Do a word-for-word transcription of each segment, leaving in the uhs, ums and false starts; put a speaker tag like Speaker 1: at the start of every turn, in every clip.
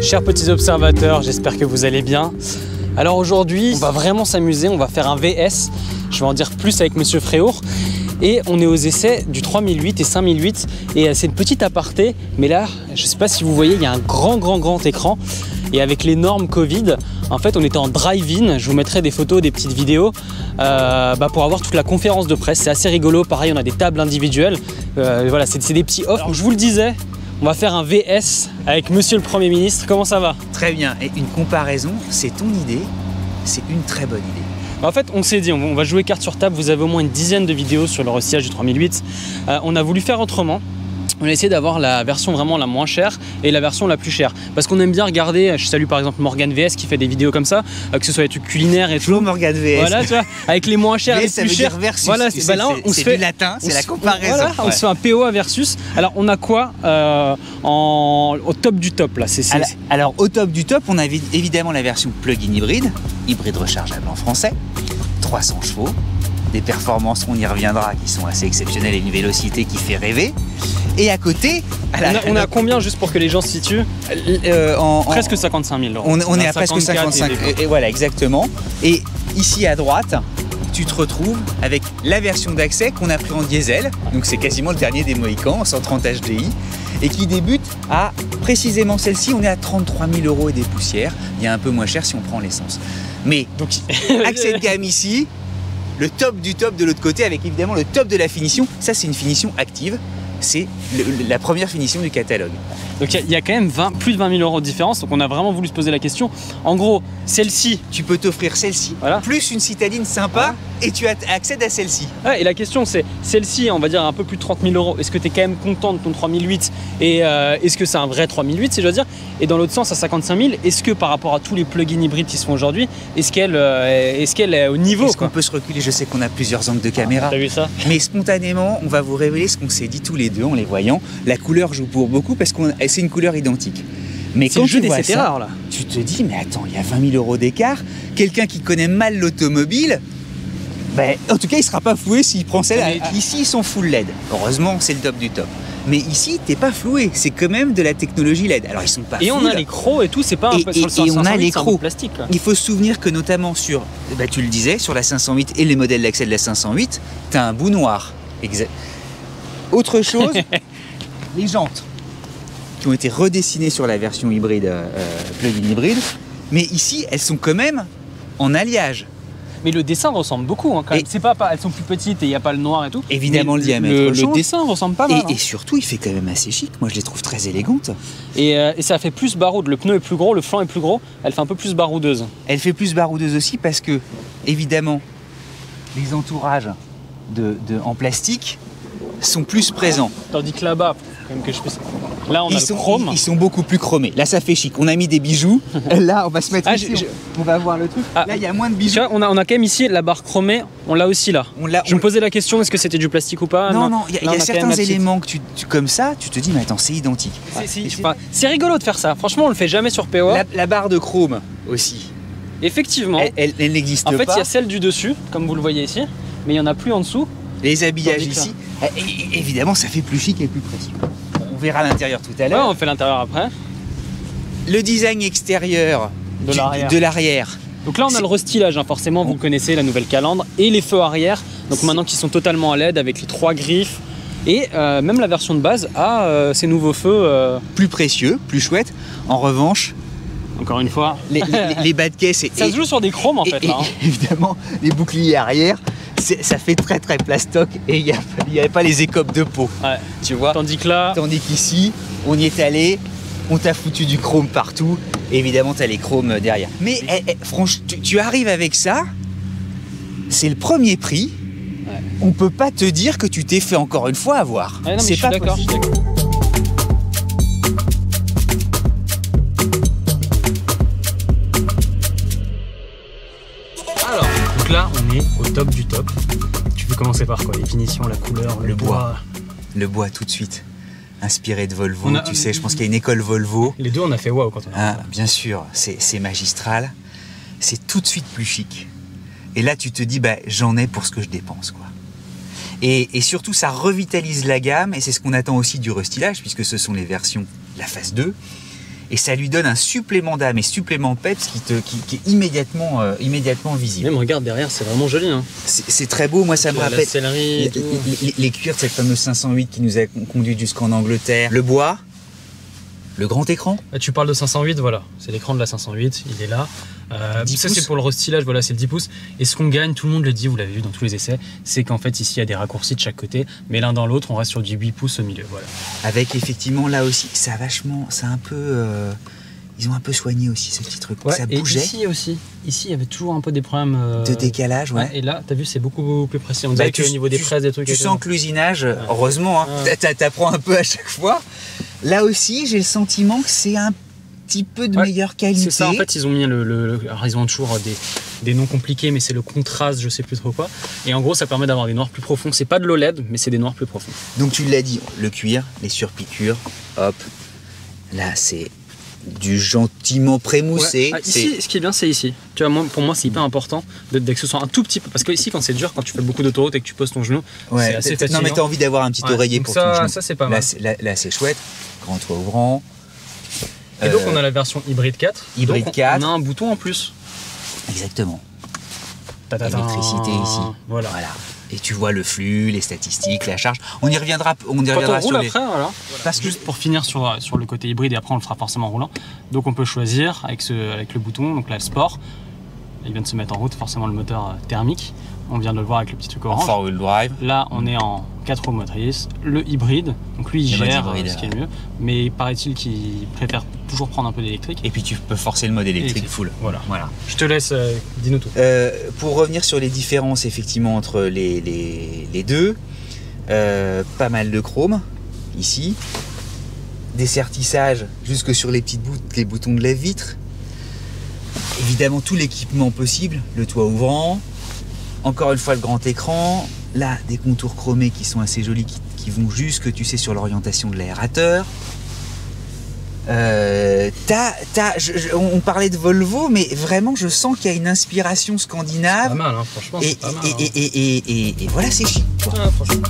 Speaker 1: Chers petits observateurs, j'espère que vous allez bien. Alors aujourd'hui, on va vraiment s'amuser, on va faire un V S. Je vais en dire plus avec Monsieur Fréour. Et on est aux essais du trois mille huit et cinq mille huit. Et c'est une petite aparté, mais là, je ne sais pas si vous voyez, il y a un grand, grand, grand écran. Et avec les normes Covid, en fait, on était en drive-in. Je vous mettrai des photos, des petites vidéos euh, bah, pour avoir toute la conférence de presse. C'est assez rigolo. Pareil, on a des tables individuelles. Euh, voilà, c'est des petits offres. Alors, je vous le disais, on va faire un V S avec Monsieur le Premier ministre. Comment ça va?
Speaker 2: Très bien. Et une comparaison, c'est ton idée. C'est une très bonne idée.
Speaker 1: En fait, on s'est dit, on va jouer carte sur table. Vous avez au moins une dizaine de vidéos sur le restillage du trois mille huit. Euh, on a voulu faire autrement. On a essayé d'avoir la version vraiment la moins chère et la version la plus chère. Parce qu'on aime bien regarder, je salue par exemple Morgan V S qui fait des vidéos comme ça, euh, que ce soit des trucs culinaires et
Speaker 2: Flo
Speaker 1: tout.
Speaker 2: Morgan V S.
Speaker 1: Voilà, tu vois, avec les moins chers et les
Speaker 2: ça
Speaker 1: plus
Speaker 2: veut
Speaker 1: chers.
Speaker 2: dire versus.
Speaker 1: Voilà,
Speaker 2: c'est
Speaker 1: bah là, on se fait
Speaker 2: du latin, c'est la
Speaker 1: se,
Speaker 2: comparaison.
Speaker 1: Voilà,
Speaker 2: ouais.
Speaker 1: on se fait un P O A versus. Alors, on a quoi euh, en, au top du top là? C'est, c'est,
Speaker 2: alors, alors, au top du top, on avait évidemment la version plug-in hybride, hybride rechargeable en français, trois cents chevaux. Des performances, on y reviendra, qui sont assez exceptionnelles et une vélocité qui fait rêver. Et à côté, à la,
Speaker 1: on, a, on a combien, juste pour que les gens se situent?
Speaker 2: euh, en,
Speaker 1: Presque cinquante-cinq mille euros.
Speaker 2: On, on, on est à presque cinquante-cinq. Et, et voilà, exactement. Et ici à droite, tu te retrouves avec la version d'accès qu'on a pris en diesel. Donc c'est quasiment le dernier des Mohicans, en cent trente H D I. Et qui débute à précisément celle-ci, on est à trente-trois mille euros et des poussières. Il y a un peu moins cher si on prend l'essence. Mais donc, accès de gamme ici. Le top du top de l'autre côté avec évidemment le top de la finition. Ça, c'est une finition active. C'est la première finition du catalogue.
Speaker 1: Donc il y, y a quand même vingt, plus de vingt mille euros de différence. Donc on a vraiment voulu se poser la question. En gros, celle-ci,
Speaker 2: tu peux t'offrir celle-ci, voilà. Plus une citadine sympa, voilà. Et tu accèdes à celle-ci.
Speaker 1: Ouais, et la question c'est, celle-ci, on va dire un peu plus de trente mille euros. Est-ce que tu es quand même content de ton trois mille huit? Et euh, est-ce que c'est un vrai trois mille huit, si je veux dire? Et dans l'autre sens, à cinquante-cinq mille, est-ce que par rapport à tous les plug-in hybrides qui se font aujourd'hui, est-ce qu'elle euh, est, qu'elle est au niveau?
Speaker 2: Est-ce qu'on peut se reculer? Je sais qu'on a plusieurs angles de caméra.
Speaker 1: Ah, t'as vu ça?
Speaker 2: Mais spontanément, on va vous révéler ce qu'on s'est dit tous les deux en les voyant. La couleur joue pour beaucoup parce que c'est une couleur identique. Mais quand tu vois ça, rares, là. Tu te dis, mais attends, il y a vingt mille euros d'écart. Quelqu'un qui connaît mal l'automobile, ben, en tout cas, il ne sera pas floué s'il prend celle-là. Mais... Ici, ils sont full L E D. Heureusement, c'est le top du top. Mais ici, t'es pas floué. C'est quand même de la technologie L E D. Alors, ils sont pas.
Speaker 1: Et full. On a les crocs et tout. C'est pas un
Speaker 2: et,
Speaker 1: peu
Speaker 2: et,
Speaker 1: sur le
Speaker 2: et on a les crocs.
Speaker 1: Plastique. Là.
Speaker 2: Il faut se souvenir que notamment sur, ben, tu le disais, sur la cinq cent huit et les modèles d'accès de la cinq cent huit, t'as un bout noir. Exact. Autre chose, les jantes qui ont été redessinées sur la version hybride, euh, plug-in hybride, mais ici, elles sont quand même en alliage.
Speaker 1: Mais le dessin ressemble beaucoup, hein, quand même. C'est pas, pas, elles sont plus petites et il n'y a pas le noir et tout.
Speaker 2: Évidemment,
Speaker 1: mais
Speaker 2: le diamètre
Speaker 1: Le,
Speaker 2: change.
Speaker 1: le dessin ressemble pas mal.
Speaker 2: Et,
Speaker 1: hein.
Speaker 2: et surtout, il fait quand même assez chic. Moi, je les trouve très élégantes.
Speaker 1: Et, euh, et ça fait plus baroude. Le pneu est plus gros, le flanc est plus gros. Elle fait un peu plus baroudeuse.
Speaker 2: Elle fait plus baroudeuse aussi parce que, évidemment, les entourages de, de, en plastique sont plus présents.
Speaker 1: Tandis que là-bas, quand même que je puisse... Là, on
Speaker 2: ils
Speaker 1: a
Speaker 2: sont,
Speaker 1: le chrome.
Speaker 2: Ils, ils sont beaucoup plus chromés. Là, ça fait chic. On a mis des bijoux. Là, on va se mettre ah, ici. Je, je... On va voir le truc. Ah, là, il y a moins de bijoux.
Speaker 1: Tu vois, on a, on a quand même ici la barre chromée. On l'a aussi là. On je on... me posais la question, est-ce que c'était du plastique ou pas?
Speaker 2: Non, non. Il y a, y a certains éléments que tu, tu, comme ça, tu te dis, mais attends, c'est identique.
Speaker 1: C'est rigolo de faire ça. Franchement, on le fait jamais sur P O A.
Speaker 2: La, la barre de chrome aussi.
Speaker 1: Effectivement.
Speaker 2: Elle, elle, elle n'existe pas.
Speaker 1: En fait, il y a celle du dessus, comme vous le voyez ici, mais il y en a plus en dessous.
Speaker 2: Les habillages ici, et, évidemment, ça fait plus chic et plus précieux. On verra l'intérieur tout à l'heure.
Speaker 1: Ouais, on fait l'intérieur après.
Speaker 2: Le design extérieur de l'arrière.
Speaker 1: Donc là, on a le restylage, hein. Forcément, vous le connaissez, la nouvelle calandre, et les feux arrière. Donc maintenant, qui sont totalement à L E D avec les trois griffes. Et euh, même la version de base a euh, ces nouveaux feux. Euh...
Speaker 2: Plus précieux, plus chouettes. En revanche,
Speaker 1: encore une fois,
Speaker 2: les, les, les bas de caisse. Et,
Speaker 1: ça se joue sur des chromes en
Speaker 2: et,
Speaker 1: fait.
Speaker 2: Et,
Speaker 1: là, hein.
Speaker 2: Évidemment, les boucliers arrière. Ça fait très très plastoc et il n'y avait pas les écopes de peau,
Speaker 1: ouais.
Speaker 2: Tu vois.
Speaker 1: Tandis que là,
Speaker 2: tandis qu'ici, on y est allé, on t'a foutu du chrome partout. Et évidemment, t'as les chromes derrière. Mais eh, eh, franchement, tu, tu arrives avec ça, c'est le premier prix. Ouais. On peut pas te dire que tu t'es fait encore une fois avoir.
Speaker 1: Ouais,
Speaker 2: c'est pas possible.
Speaker 1: Alors, donc là, on est au top du top. Tu peux commencer par quoi? Les finitions, la couleur, le, le bois. bois.
Speaker 2: Le bois tout de suite. Inspiré de Volvo, a, tu sais, je pense qu'il y a une école Volvo.
Speaker 1: Les deux, on a fait waouh quand on a.
Speaker 2: Ah, bien sûr, c'est magistral. C'est tout de suite plus chic. Et là, tu te dis, bah, j'en ai pour ce que je dépense, quoi. Et, et surtout, ça revitalise la gamme, et c'est ce qu'on attend aussi du restylage, puisque ce sont les versions, la phase deux. et ça lui donne un supplément d'âme et supplément peps qui, te, qui, qui est immédiatement, euh, immédiatement visible.
Speaker 1: Même regarde derrière, c'est vraiment joli. Hein.
Speaker 2: C'est très beau, moi ça me rappelle
Speaker 1: les,
Speaker 2: les, les, les cuirs de cette fameuse cinq cent huit qui nous a conduit jusqu'en Angleterre. Le bois, le grand écran.
Speaker 1: Là, tu parles de cinq cent huit, voilà, c'est l'écran de la cinq cent huit, il est là. Euh, ça c'est pour le restylage, voilà, c'est le dix pouces. Et ce qu'on gagne, tout le monde le dit, vous l'avez vu dans tous les essais, c'est qu'en fait ici il y a des raccourcis de chaque côté, mais l'un dans l'autre on reste sur du huit pouces au milieu, voilà.
Speaker 2: Avec effectivement là aussi, ça a vachement, c'est un peu, euh, ils ont un peu soigné aussi ce petit truc,
Speaker 1: ouais,
Speaker 2: ça
Speaker 1: et
Speaker 2: bougeait.
Speaker 1: Ici aussi, ici il y avait toujours un peu des problèmes euh...
Speaker 2: de décalage, ouais.
Speaker 1: ouais. Et là, t'as vu, c'est beaucoup, beaucoup plus précis. On dirait bah, qu'au niveau des presses, des trucs.
Speaker 2: Tu sens que l'usinage, ouais. heureusement, hein, ouais. t'apprends un peu à chaque fois. Là aussi, j'ai le sentiment que c'est un petit peu de ouais, meilleure qualité.
Speaker 1: C'est ça, en fait, ils ont mis le, le, le alors, ils ont toujours des, des noms compliqués, mais c'est le contraste, je sais plus trop quoi. Et en gros, ça permet d'avoir des noirs plus profonds. C'est pas de l'O L E D, mais c'est des noirs plus profonds.
Speaker 2: Donc tu l'as dit, le cuir, les surpiqûres, hop. Là, c'est du gentiment prémoussé.
Speaker 1: Ouais. Ah, ici, ce qui est bien, c'est ici. Tu vois, moi, pour moi, c'est hyper important de, de que ce soit un tout petit peu. Parce que ici, quand c'est dur, quand tu fais beaucoup d'autoroute et que tu poses ton genou,
Speaker 2: ouais,
Speaker 1: c'est assez fatigant.
Speaker 2: Non, mais t'as envie d'avoir un petit ouais, oreiller pour
Speaker 1: ça,
Speaker 2: ton genou.
Speaker 1: Ça, c'est pas mal.
Speaker 2: Là, là c'est chouette. Grand toit ouvrant.
Speaker 1: Et donc, on a la version hybride quatre.
Speaker 2: Hybride
Speaker 1: donc,
Speaker 2: quatre.
Speaker 1: On a un bouton en plus.
Speaker 2: Exactement.
Speaker 1: Ta-ta-ta.
Speaker 2: Électricité ici.
Speaker 1: Voilà.
Speaker 2: voilà. Et tu vois le flux, les statistiques, la charge. On y reviendra, on y reviendra
Speaker 1: Quand on
Speaker 2: sur
Speaker 1: roule
Speaker 2: les...
Speaker 1: après, voilà. Parce que... Juste pour finir sur, sur le côté hybride, et après on le fera forcément roulant. Donc on peut choisir avec, ce, avec le bouton, donc là le sport. Il vient de se mettre en route, forcément le moteur thermique. On vient de le voir avec le petit truc orange.
Speaker 2: four-wheel drive.
Speaker 1: Là, on est en quatre roues motrices. Le hybride, donc lui, il gère hybride, ce qui est mieux. Mais paraît-il qu'il préfère toujours prendre un peu d'électrique.
Speaker 2: Et puis tu peux forcer le mode électrique full.
Speaker 1: Voilà. voilà. Je te laisse, euh, dis-nous tout.
Speaker 2: Euh, pour revenir sur les différences, effectivement, entre les, les, les deux, euh, pas mal de chrome, ici. Des sertissages jusque sur les petites bouts, les boutons de lève-vitre. Évidemment, tout l'équipement possible, le toit ouvrant. Encore une fois, le grand écran. Là, des contours chromés qui sont assez jolis, qui, qui vont jusque, tu sais, sur l'orientation de l'aérateur. Euh, t'as, t'as, je, je, on parlait de Volvo, mais vraiment, je sens qu'il y a une inspiration scandinave.
Speaker 1: C'est pas mal, hein, franchement.
Speaker 2: Et,
Speaker 1: c'est pas mal,
Speaker 2: et,
Speaker 1: hein.
Speaker 2: et, et, et, et, et voilà, c'est chic.
Speaker 1: Ah, franchement.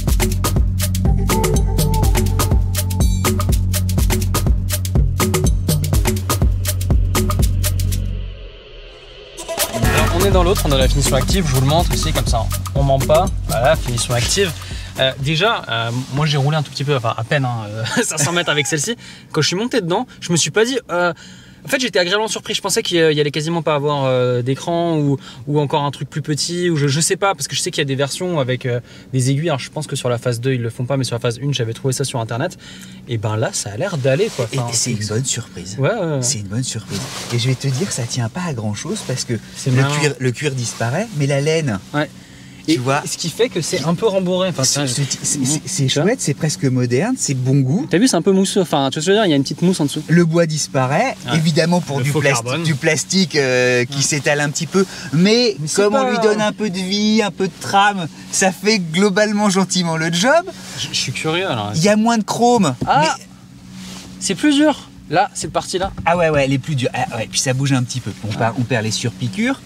Speaker 1: On est dans l'autre, on a la finition active, je vous le montre ici comme ça, on ment pas, voilà, finition active. Euh, déjà, euh, moi j'ai roulé un tout petit peu, enfin à peine, hein, euh, cinq cents mètres avec celle-ci. Quand je suis monté dedans, je me suis pas dit... Euh, en fait, j'étais agréablement surpris. Je pensais qu'il y allait quasiment pas avoir euh, d'écran ou, ou encore un truc plus petit. Ou je, je sais pas, parce que je sais qu'il y a des versions avec euh, des aiguilles. Alors, je pense que sur la phase deux, ils le font pas, mais sur la phase un, j'avais trouvé ça sur internet. Et ben là, ça a l'air d'aller, quoi. Enfin,
Speaker 2: et c'est une bonne surprise.
Speaker 1: Ouais, ouais, ouais.
Speaker 2: C'est une bonne surprise. Et je vais te dire, ça tient pas à grand chose parce que le
Speaker 1: marrant.
Speaker 2: cuir, le cuir disparaît, mais la laine.
Speaker 1: Ouais.
Speaker 2: Tu
Speaker 1: et
Speaker 2: vois,
Speaker 1: ce qui fait que c'est un peu rembourré. Enfin,
Speaker 2: c'est chouette, c'est presque moderne, c'est bon goût.
Speaker 1: T'as vu, c'est un peu mousseux. Enfin, tu vois ce que je veux dire, il y a une petite mousse en dessous.
Speaker 2: Le bois disparaît, ouais. évidemment pour du, plasti du plastique euh, qui ouais. s'étale un petit peu, mais, mais comme pas... on lui donne un peu de vie, un peu de trame, ça fait globalement gentiment le job.
Speaker 1: Je, je suis curieux alors.
Speaker 2: Il y a moins de chrome.
Speaker 1: Ah,
Speaker 2: mais...
Speaker 1: c'est plus dur. Là, cette partie-là.
Speaker 2: Ah ouais, ouais, elle est plus dure. Ah, ouais, puis ça bouge un petit peu. On, ah. on perd les surpiqûres.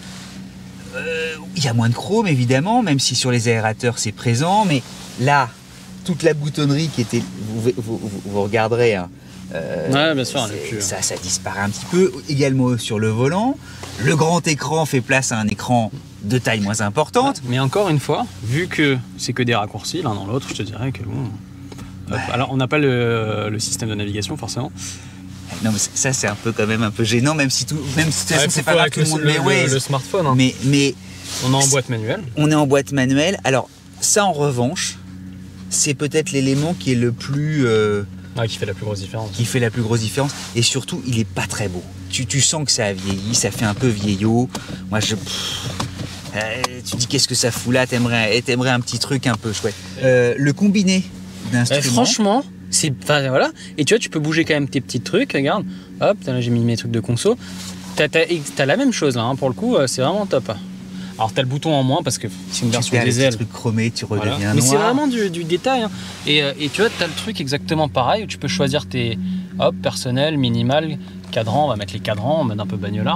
Speaker 2: Il euh, y a moins de chrome évidemment, même si sur les aérateurs c'est présent, mais là, toute la boutonnerie qui était, vous, vous, vous, vous regarderez, hein, euh,
Speaker 1: ouais, bien sûr,
Speaker 2: plus, ça, ça disparaît un petit peu, également sur le volant. Le grand écran fait place à un écran de taille moins importante.
Speaker 1: Ouais, mais encore une fois, vu que c'est que des raccourcis l'un dans l'autre, je te dirais que bon... Ouais. Alors on n'a pas le, le système de navigation forcément.
Speaker 2: Non mais ça c'est un peu quand même un peu gênant, même si tout, même si
Speaker 1: ouais,
Speaker 2: c'est pas grave, tout le monde met ouais,
Speaker 1: le smartphone. Hein.
Speaker 2: Mais mais
Speaker 1: on est en boîte manuelle.
Speaker 2: On est en boîte manuelle. Alors ça en revanche, c'est peut-être l'élément qui est le plus euh,
Speaker 1: ah, qui fait la plus grosse différence.
Speaker 2: Qui fait la plus grosse différence. Et surtout, il est pas très beau. Tu, tu sens que ça a vieilli, ça fait un peu vieillot. Moi je pff, euh, tu dis qu'est-ce que ça fout là, t'aimerais t'aimerais un petit truc un peu chouette. Euh, le combiné d'instruments.
Speaker 1: Euh, franchement. Enfin, voilà. Et tu vois, tu peux bouger quand même tes petits trucs, regarde. Hop, là j'ai mis mes trucs de conso. T'as as, la même chose là, hein, pour le coup, c'est vraiment top. Alors t'as le bouton en moins parce que c'est une
Speaker 2: tu
Speaker 1: version des ailes.
Speaker 2: Tu trucs chromés, tu redeviens
Speaker 1: voilà.
Speaker 2: noir.
Speaker 1: Mais c'est vraiment du, du détail. Hein. Et, et tu vois, t'as le truc exactement pareil où tu peux choisir tes hop, personnel, minimal, cadran. On va mettre les cadrans en mode un peu bagnolard.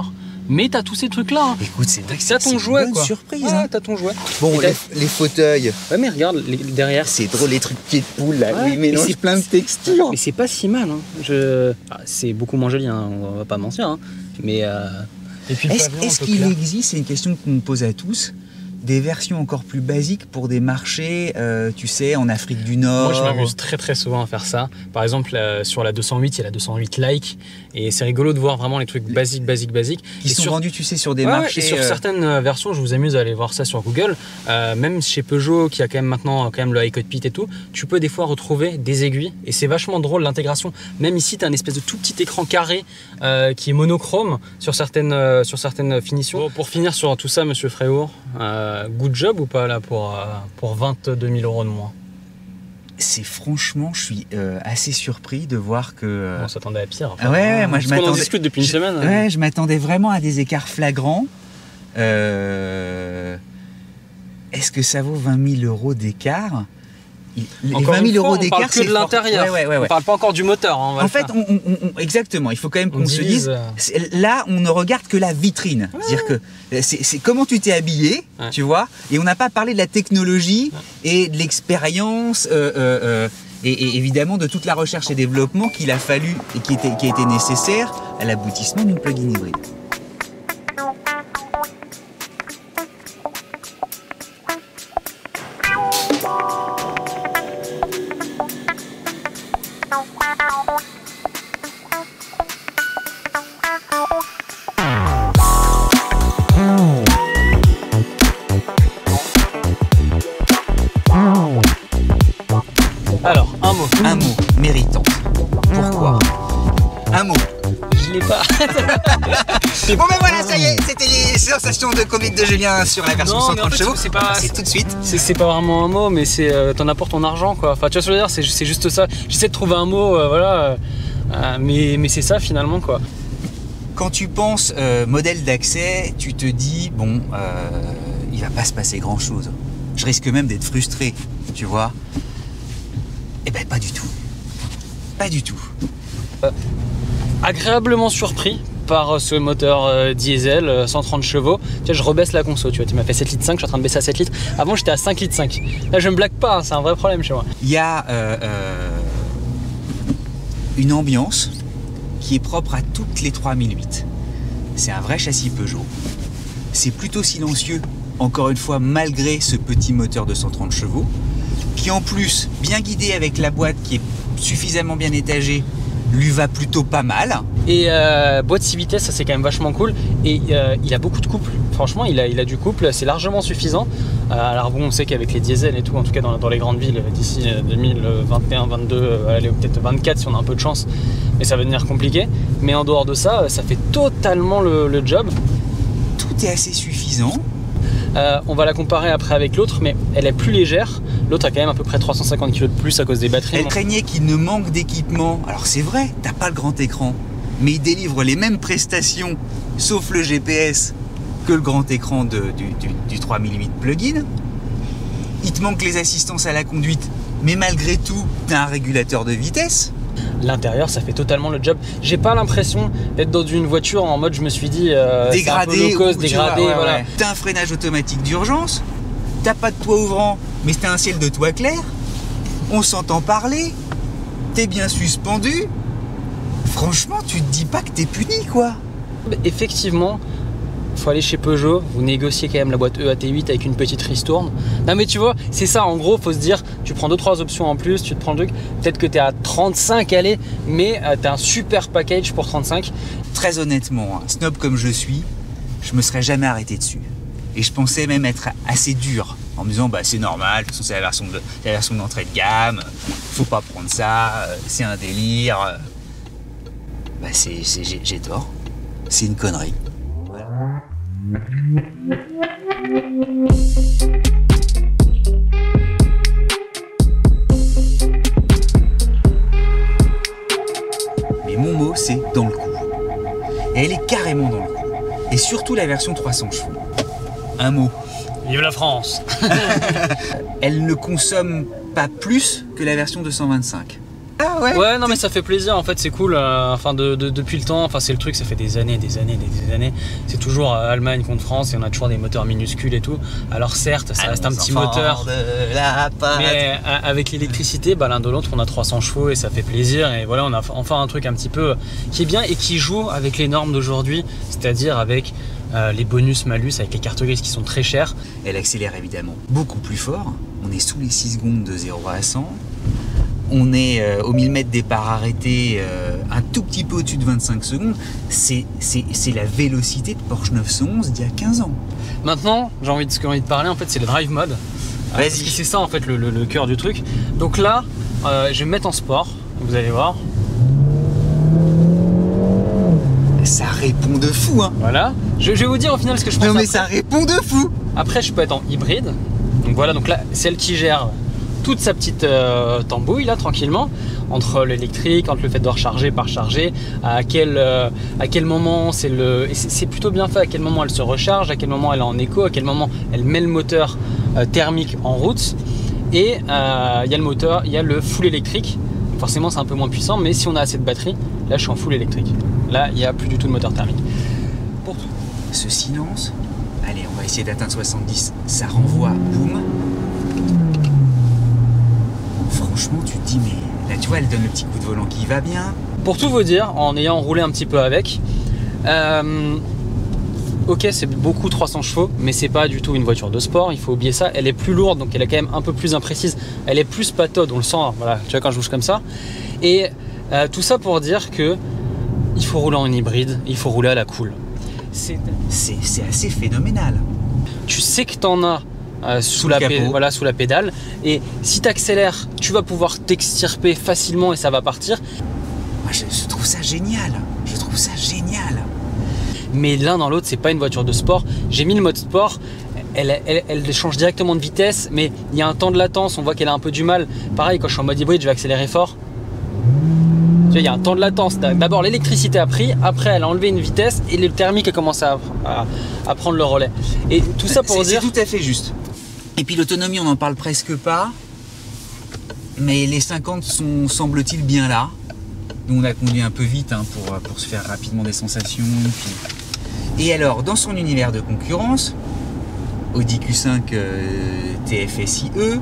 Speaker 1: mais t'as tous ces trucs-là. Hein.
Speaker 2: Écoute, c'est vrai que
Speaker 1: t'as ton jouet,
Speaker 2: une
Speaker 1: quoi.
Speaker 2: surprise.
Speaker 1: Ouais,
Speaker 2: hein.
Speaker 1: T'as ton jouet.
Speaker 2: Bon, les, les fauteuils.
Speaker 1: Ouais, mais regarde les, derrière.
Speaker 2: C'est drôle, les trucs pieds de poule là.
Speaker 1: Ouais,
Speaker 2: ils mélangent plein de textures.
Speaker 1: Mais c'est pas si mal. Hein. Je... Ah, c'est beaucoup moins joli, hein. On va pas mentir. Hein. Mais. Euh...
Speaker 2: Est-ce est qu'il existe, c'est une question qu'on me pose à tous, des versions encore plus basiques pour des marchés, euh, tu sais, en Afrique du Nord?
Speaker 1: Moi, je m'amuse très très souvent à faire ça. Par exemple, euh, sur la deux cent huit, il y a la deux cent huit Like. Et c'est rigolo de voir vraiment les trucs basiques, basiques, basiques.
Speaker 2: Qui
Speaker 1: et
Speaker 2: sont
Speaker 1: sur... vendus,
Speaker 2: tu sais, sur des
Speaker 1: ouais,
Speaker 2: marchés.
Speaker 1: Et sur euh... certaines versions, je vous amuse à aller voir ça sur Google. Euh, même chez Peugeot, qui a quand même maintenant quand même le iCockpit et tout, tu peux des fois retrouver des aiguilles. Et c'est vachement drôle l'intégration. Même ici, tu as un espèce de tout petit écran carré euh, qui est monochrome sur certaines, euh, sur certaines finitions. Bon, pour finir sur tout ça, monsieur Fréour, euh, good job ou pas là pour, euh, pour vingt-deux mille euros de moins?
Speaker 2: C'est franchement, je suis euh, assez surpris de voir que. Euh...
Speaker 1: On s'attendait à pire.
Speaker 2: Enfin, ouais, ouais, moi je m'attendais.
Speaker 1: On en discute depuis une
Speaker 2: je...
Speaker 1: semaine.
Speaker 2: Ouais, hein. Je m'attendais vraiment à des écarts flagrants. Euh... Est-ce que ça vaut vingt mille euros d'écart? Les
Speaker 1: Encore
Speaker 2: vingt mille euros d'écart,
Speaker 1: c'est que de l'intérieur.
Speaker 2: Ouais, ouais, ouais, ouais.
Speaker 1: On parle pas encore du moteur. Hein,
Speaker 2: en fait, on, on, on, exactement. Il faut quand même qu'on se dise. Là, on ne regarde que la vitrine. Ouais. C'est-à-dire que c'est comment tu t'es habillé, ouais. Tu vois. Et on n'a pas parlé de la technologie ouais. Et de l'expérience. Euh, euh, euh, et, et évidemment de toute la recherche et développement qu'il a fallu et qui, était, qui a été nécessaire à l'aboutissement d'une plug-in hybride.
Speaker 1: Alors, un mot.
Speaker 2: Un mot, méritante. Pourquoi? Un mot.
Speaker 1: Je l'ai pas.
Speaker 2: Bon ben voilà, ça y est, c'était les sensations de comique de Julien sur la version non, cent trente chevaux. C'est pas... tout de suite.
Speaker 1: C'est pas vraiment un mot, mais c'est euh, t'en as pour ton argent, quoi. Enfin, tu vois ce que je veux dire, c'est juste ça. J'essaie de trouver un mot, euh, voilà, euh, mais, mais c'est ça finalement, quoi.
Speaker 2: Quand tu penses euh, modèle d'accès, tu te dis, bon, euh, il va pas se passer grand chose. Je risque même d'être frustré, tu vois. Eh ben pas du tout. Pas du tout.
Speaker 1: Euh, agréablement surpris par ce moteur euh, diesel euh, cent trente chevaux. Tu vois, je rebaisse la conso, tu vois, tu m'as fait sept litres cinq, je suis en train de baisser à sept litres. Avant j'étais à cinq litres cinq. Là je me blague pas, c'est un vrai problème chez moi.
Speaker 2: Il y a euh, euh, une ambiance qui est propre à toutes les trois mille huit. C'est un vrai châssis Peugeot. C'est plutôt silencieux, encore une fois, malgré ce petit moteur de cent trente chevaux. Qui en plus, bien guidé avec la boîte qui est suffisamment bien étagée, lui va plutôt pas mal.
Speaker 1: Et euh, boîte six vitesses, ça c'est quand même vachement cool. Et euh, il a beaucoup de couple. Franchement, il a, il a du couple, c'est largement suffisant. Euh, alors bon, on sait qu'avec les diesels et tout, en tout cas dans, dans les grandes villes, d'ici deux mille vingt et un vingt-deux, allez, peut-être vingt-quatre si on a un peu de chance, mais ça va devenir compliqué. Mais en dehors de ça, ça fait totalement le, le job.
Speaker 2: Tout est assez suffisant.
Speaker 1: Euh, on va la comparer après avec l'autre, mais elle est plus légère. L'autre a quand même à peu près trois cent cinquante kilos de plus à cause des batteries.
Speaker 2: Elle craignait qu'il ne manque d'équipement. Alors c'est vrai, t'as pas le grand écran, mais il délivre les mêmes prestations, sauf le G P S, que le grand écran de, du, du, du trois mille huit plug-in. Il te manque les assistances à la conduite, mais malgré tout, t'as un régulateur de vitesse.
Speaker 1: L'intérieur, ça fait totalement le job. J'ai pas l'impression d'être dans une voiture en mode, je me suis dit, euh,
Speaker 2: dégradé,
Speaker 1: low cost, dégradé,
Speaker 2: vois, ouais,
Speaker 1: voilà.
Speaker 2: Ouais. T'as un freinage automatique d'urgence, t'as pas de toit ouvrant, mais t'as un ciel de toit clair, on s'entend parler, t'es bien suspendu. Franchement, tu te dis pas que t'es puni, quoi.
Speaker 1: Effectivement, faut aller chez Peugeot, vous négociez quand même la boîte E A T huit avec une petite ristourne. Non mais tu vois, c'est ça, en gros, faut se dire, tu prends deux trois options en plus, tu te prends le truc, peut-être que t'es à trente-cinq, allez, mais euh, t'as un super package pour trente-cinq.
Speaker 2: Très honnêtement, un snob comme je suis, je me serais jamais arrêté dessus. Et je pensais même être assez dur, en me disant, bah c'est normal, de toute façon c'est la version de, la version d'entrée de gamme, faut pas prendre ça, c'est un délire. Bah c'est, j'ai tort, c'est une connerie. Mais mon mot, c'est dans le coup. Et elle est carrément dans le coup. Et surtout la version trois cents chevaux. Un mot.
Speaker 1: Vive la France.
Speaker 2: Elle ne consomme pas plus que la version deux cent vingt-cinq. Ah ouais.
Speaker 1: Ouais, non mais ça fait plaisir en fait, c'est cool. Euh, enfin de, de, depuis le temps, enfin c'est le truc, ça fait des années, des années, des, des années. C'est toujours euh, Allemagne contre France et on a toujours des moteurs minuscules et tout. Alors certes, ça reste un petit moteur,
Speaker 2: de la
Speaker 1: mais euh, avec l'électricité, bah, l'un de l'autre, on a trois cents chevaux et ça fait plaisir. Et voilà, on a enfin un truc un petit peu qui est bien et qui joue avec les normes d'aujourd'hui, c'est-à-dire avec euh, les bonus malus, avec les cartes grises qui sont très chères.
Speaker 2: Elle accélère évidemment beaucoup plus fort. On est sous les six secondes de zéro à cent. On est euh, au mille mètres départ arrêté, euh, un tout petit peu au-dessus de vingt-cinq secondes. C'est la vélocité de Porsche neuf cent onze d'il y a quinze ans.
Speaker 1: Maintenant, j'ai envie, envie de parler, en fait, c'est le drive mode. Euh, parce que c'est ça, en fait, le, le, le cœur du truc. Donc là, euh, je vais me mettre en sport, vous allez voir.
Speaker 2: Ça répond de fou, hein.
Speaker 1: Voilà. Je, je vais vous dire au final ce que je pense.
Speaker 2: Non mais
Speaker 1: après.
Speaker 2: Ça répond de fou.
Speaker 1: Après, je peux être en hybride. Donc voilà, donc là, celle qui gère toute sa petite euh, tambouille là tranquillement entre l'électrique, entre le fait de recharger par charger, à quel, euh, à quel moment c'est le, c'est plutôt bien fait, à quel moment elle se recharge, à quel moment elle est en écho, à quel moment elle met le moteur euh, thermique en route. Et il euh, y a le moteur, il y a le full électrique. Forcément c'est un peu moins puissant, mais si on a assez de batterie, là je suis en full électrique. Là il n'y a plus du tout de moteur thermique.
Speaker 2: Pour tout. Ce silence, allez on va essayer d'atteindre soixante-dix, ça renvoie, boum. Franchement, tu te dis, mais là, tu vois, elle donne le petit coup de volant qui va bien.
Speaker 1: Pour tout vous dire, en ayant roulé un petit peu avec, euh, ok, c'est beaucoup trois cents chevaux, mais c'est pas du tout une voiture de sport, il faut oublier ça. Elle est plus lourde, donc elle est quand même un peu plus imprécise. Elle est plus pataude, on le sent, voilà, tu vois, quand je bouge comme ça. Et euh, tout ça pour dire que il faut rouler en hybride, il faut rouler à la cool.
Speaker 2: C'est assez phénoménal.
Speaker 1: Tu sais que t'en as. Euh, sous, sous, la voilà, sous la pédale, et si tu accélères, tu vas pouvoir t'extirper facilement et ça va partir.
Speaker 2: Moi, je, je trouve ça génial, je trouve ça génial.
Speaker 1: Mais l'un dans l'autre, c'est pas une voiture de sport. J'ai mis le mode sport, elle, elle, elle change directement de vitesse, mais il y a un temps de latence, on voit qu'elle a un peu du mal. Pareil, quand je suis en mode hybride, je vais accélérer fort. Tu vois, il y a un temps de latence. D'abord, l'électricité a pris, après, elle a enlevé une vitesse et le thermique a commencé à, à, à prendre le relais. Et tout ça pour dire.
Speaker 2: C'est tout à fait juste. Et puis l'autonomie, on n'en parle presque pas, mais les cinquante sont, semble-t-il, bien là. Nous, on a conduit un peu vite hein, pour, pour se faire rapidement des sensations. Puis... Et alors, dans son univers de concurrence, Audi Q cinq euh, T F S I E,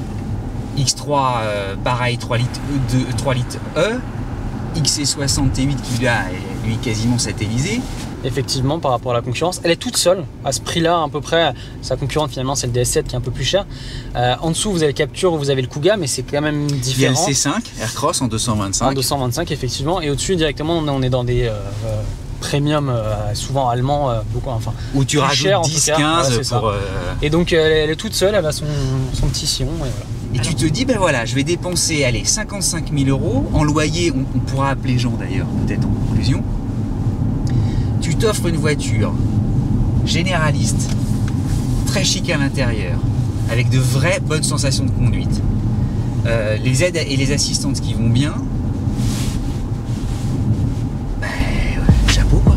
Speaker 2: X trois, euh, pareil, trois litres E, X C soixante T huit qui là, est lui quasiment satellisé.
Speaker 1: Effectivement, par rapport à la concurrence, elle est toute seule à ce prix-là à peu près. Sa concurrente finalement c'est le D S sept qui est un peu plus cher. Euh, en dessous vous avez le Capture, vous avez le Kuga, mais c'est quand même différent.
Speaker 2: Il y a le C cinq Aircross en deux cent vingt-cinq.
Speaker 1: En deux cent vingt-cinq effectivement, et au-dessus directement on est dans des euh, euh, premium, euh, souvent allemands, euh, beaucoup, enfin.
Speaker 2: Où tu rajoutes cher, dix quinze ouais, pour. Euh...
Speaker 1: Et donc elle, elle est toute seule, elle a son, son petit sillon et voilà.
Speaker 2: Et alors, tu te dis, ben voilà, je vais dépenser, allez, cinquante-cinq mille euros. En loyer, on, on pourra appeler Jean d'ailleurs, peut-être en conclusion. Tu t'offres une voiture généraliste, très chic à l'intérieur, avec de vraies bonnes sensations de conduite, euh, les aides et les assistantes qui vont bien. Ben, ouais, chapeau quoi.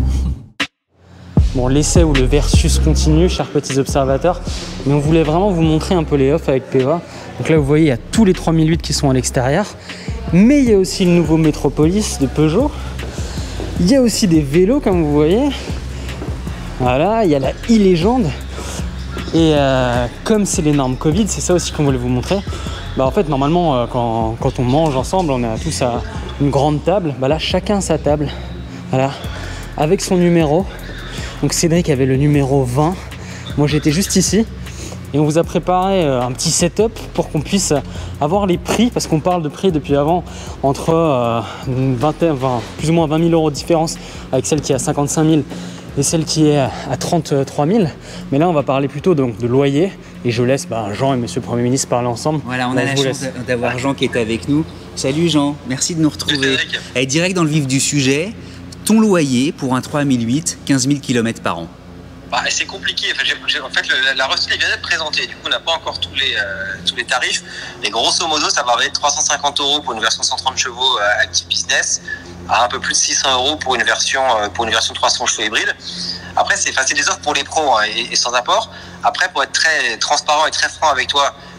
Speaker 1: Bon, l'essai ou le versus continue, chers petits observateurs, mais on voulait vraiment vous montrer un peu les offs avec Peva. Donc là, vous voyez, il y a tous les trois mille huit qui sont à l'extérieur, mais il y a aussi le nouveau Métropolis de Peugeot. Il y a aussi des vélos, comme vous voyez. Voilà, il y a la e-Légende. Et euh, comme c'est les normes Covid, c'est ça aussi qu'on voulait vous montrer. Bah, en fait, normalement, euh, quand, quand on mange ensemble, on est tous à une grande table. Bah, là, chacun sa table. Voilà, avec son numéro. Donc Cédric avait le numéro vingt. Moi, j'étais juste ici. Et on vous a préparé un petit setup pour qu'on puisse avoir les prix, parce qu'on parle de prix depuis avant, entre euh, vingt, vingt, plus ou moins vingt mille euros de différence avec celle qui est à cinquante-cinq mille et celle qui est à trente-trois mille. Mais là, on va parler plutôt donc, de loyer. Et je laisse bah, Jean et Monsieur le Premier ministre parler ensemble.
Speaker 2: Voilà, on a la chance d'avoir Jean qui est avec nous. Salut Jean, merci de nous retrouver. Allez, direct dans le vif du sujet. Ton loyer pour un trois mille huit, quinze mille kilomètres par an.
Speaker 3: Bah, c'est compliqué. Enfin, j'ai, j'ai, en fait, le, la recette vient d'être présentée. Du coup, on n'a pas encore tous les, euh, tous les tarifs. Mais grosso modo, ça va être trois cent cinquante euros pour une version cent trente chevaux euh, Active Business, à un peu plus de six cents euros pour une version, euh, pour une version trois cents chevaux hybride. Après, c'est, c'est des offres pour les pros hein, et, et sans apport. Après, pour être très transparent et très franc avec toi,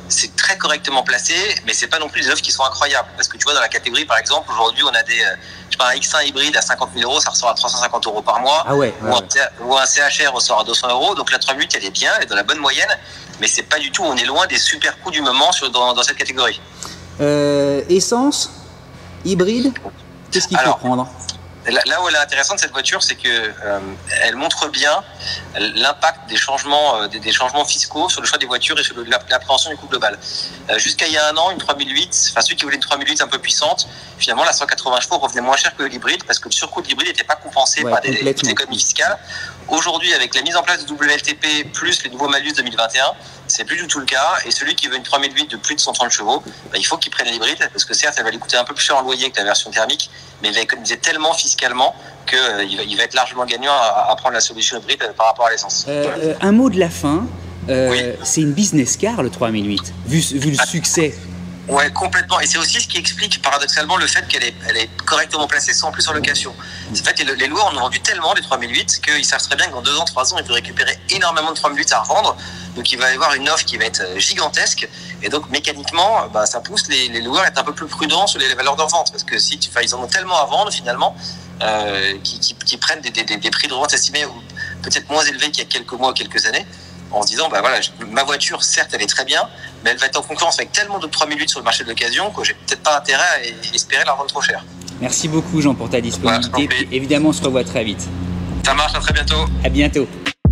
Speaker 3: c'est très correctement placé, mais c'est pas non plus des offres qui sont incroyables. Parce que tu vois, dans la catégorie, par exemple, aujourd'hui, on a des, je sais pas, un X un hybride à cinquante mille euros, ça ressort à trois cent cinquante euros par mois.
Speaker 2: Ah ouais, ouais,
Speaker 3: ou, un,
Speaker 2: ouais.
Speaker 3: ou un C H R ressort à deux cents euros. Donc la trois mille huit, elle est bien, elle est dans la bonne moyenne, mais c'est pas du tout, on est loin des super coups du moment sur, dans, dans cette catégorie.
Speaker 2: Euh, essence, hybride, qu'est-ce qu'il faut prendre?
Speaker 3: Là où elle est intéressante, cette voiture, c'est que euh, elle montre bien l'impact des changements, euh, des, des changements fiscaux sur le choix des voitures et sur l'appréhension du coût global. Euh, Jusqu'à il y a un an, une trois mille huit, enfin ceux qui voulaient une trois mille huit un peu puissante, finalement la cent quatre-vingts chevaux revenait moins cher que l'hybride parce que le surcoût de l'hybride n'était pas compensé ouais, par des, des économies fiscales. Aujourd'hui, avec la mise en place du W L T P plus les nouveaux malus deux mille vingt et un, c'est plus du tout le cas. Et celui qui veut une trois mille huit de plus de cent trente chevaux, bah, il faut qu'il prenne l'hybride parce que certes, elle va lui coûter un peu plus cher en loyer que la version thermique, mais il va économiser tellement fiscalement qu'il euh, va, il va être largement gagnant à, à prendre la solution hybride par rapport à l'essence.
Speaker 2: Euh, euh, un mot de la fin. Euh, oui. C'est une business car le trois mille huit, vu, vu le ah. succès.
Speaker 3: Ouais, complètement. Et c'est aussi ce qui explique paradoxalement le fait qu'elle est, elle est correctement placée sans plus en location. En fait, les, les loueurs en ont vendu tellement des trois mille huit qu'ils savent très bien que dans deux ans, trois ans, ils peuvent récupérer énormément de trois mille huit à revendre. Donc il va y avoir une offre qui va être gigantesque. Et donc mécaniquement, bah, ça pousse les, les loueurs à être un peu plus prudents sur les valeurs de revente. Parce que si tu, ils en ont tellement à vendre finalement, euh, qui, qui, qui prennent des, des, des prix de revente estimés peut-être moins élevés qu'il y a quelques mois ou quelques années. En se disant, bah voilà, ma voiture, certes, elle est très bien, mais elle va être en concurrence avec tellement d'autres trois mille huit sur le marché de l'occasion que j'ai peut-être pas intérêt à espérer la revendre trop cher.
Speaker 2: Merci beaucoup, Jean, pour ta disponibilité. Voilà, puis, évidemment, on se revoit très vite.
Speaker 3: Ça marche, à très bientôt.
Speaker 2: À bientôt.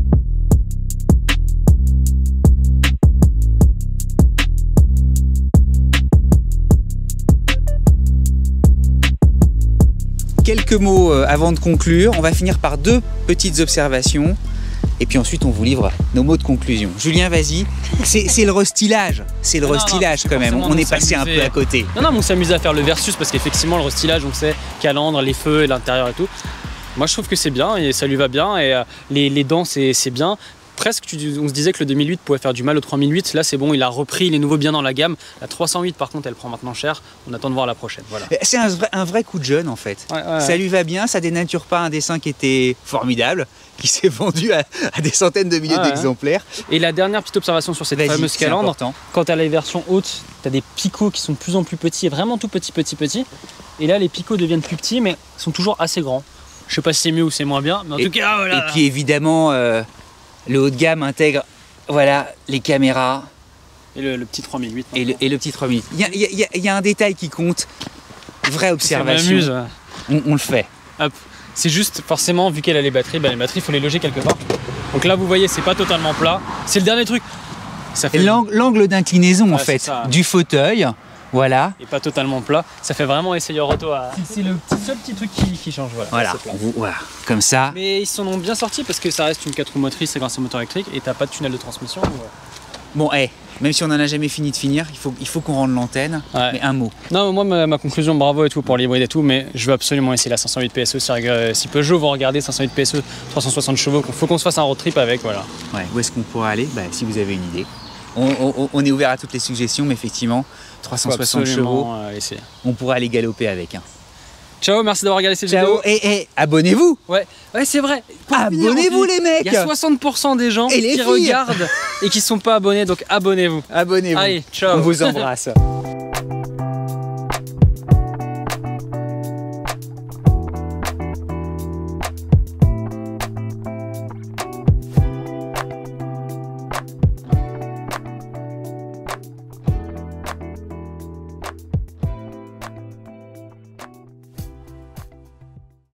Speaker 2: Quelques mots avant de conclure. On va finir par deux petites observations. Et puis ensuite, on vous livre nos mots de conclusion. Julien, vas-y. C'est le restylage. C'est le non, restylage non, quand même. On est passé un peu à côté.
Speaker 1: Non, non, mais on s'amuse à faire le versus parce qu'effectivement, le restylage, on sait, calandre, les feux et l'intérieur et tout. Moi, je trouve que c'est bien et ça lui va bien. Et euh, les, les dents, c'est bien. Presque, on se disait que le deux mille huit pouvait faire du mal au trois mille huit. Là, c'est bon, il a repris les nouveaux biens dans la gamme. La trois cent huit, par contre, elle prend maintenant cher. On attend de voir la prochaine. Voilà.
Speaker 2: C'est un vrai, un vrai coup de jeune, en fait. Ouais, ouais, ça ouais. lui va bien, ça dénature pas un dessin qui était formidable, qui s'est vendu à, à des centaines de milliers ouais, d'exemplaires.
Speaker 1: Et la dernière petite observation sur cette fameuse calandre, quand tu as les versions hautes, tu as des picots qui sont de plus en plus petits, vraiment tout petits, petits, petits. Et là, les picots deviennent plus petits, mais sont toujours assez grands. Je sais pas si c'est mieux ou c'est moins bien, mais en
Speaker 2: et,
Speaker 1: tout cas, voilà.
Speaker 2: Et puis évidemment... Euh... Le haut de gamme intègre voilà, les caméras.
Speaker 1: Et le, le petit trois mille huit.
Speaker 2: Et le, et le petit trois mille huit. Il y a, il y a, il y a un détail qui compte. Vraie observation.
Speaker 1: Ça m'amuse.
Speaker 2: On, on le fait.
Speaker 1: C'est juste, forcément, vu qu'elle a les batteries, bah les batteries, il faut les loger quelque part. Donc là, vous voyez, c'est pas totalement plat. C'est le dernier truc.
Speaker 2: Fait... L'angle d'inclinaison, ouais, en fait, du fauteuil. Voilà.
Speaker 1: Et pas totalement plat. Ça fait vraiment essayeur auto à... C'est le petit, seul petit truc qui, qui change. Voilà,
Speaker 2: voilà. Vous, voilà. Comme ça.
Speaker 1: Mais ils s'en ont bien sortis parce que ça reste une quatre roues motrices grâce au moteur électrique et t'as pas de tunnel de transmission. Ou...
Speaker 2: Bon, hey, même si on n'en a jamais fini de finir, il faut, il faut qu'on rende l'antenne. Ouais. Mais un mot.
Speaker 1: Non, moi, ma, ma conclusion, bravo et tout pour l'hybride et tout, mais je veux absolument essayer la cinq cent huit P S E. Si, si Peugeot vous regardez cinq cent huit P S E, trois cent soixante chevaux, il faut qu'on se fasse un road trip avec. Voilà.
Speaker 2: Ouais, où est-ce qu'on pourrait aller bah, si vous avez une idée. On, on, on est ouvert à toutes les suggestions, mais effectivement, trois cent soixante chevaux, euh, on pourrait aller galoper avec. Hein.
Speaker 1: Ciao, merci d'avoir regardé cette
Speaker 2: Ciao.
Speaker 1: vidéo.
Speaker 2: Et, et abonnez-vous.
Speaker 1: Ouais, ouais c'est vrai.
Speaker 2: Abonnez-vous les mecs.
Speaker 1: Il y a soixante pour cent des gens
Speaker 2: et
Speaker 1: qui regardent et qui sont pas abonnés, donc abonnez-vous.
Speaker 2: Abonnez-vous.
Speaker 1: Allez, ciao.
Speaker 2: On vous embrasse.